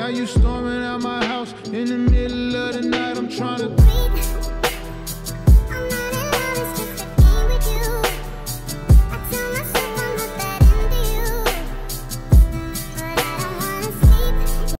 Now you storming out my house in the middle of the night. I'm trying to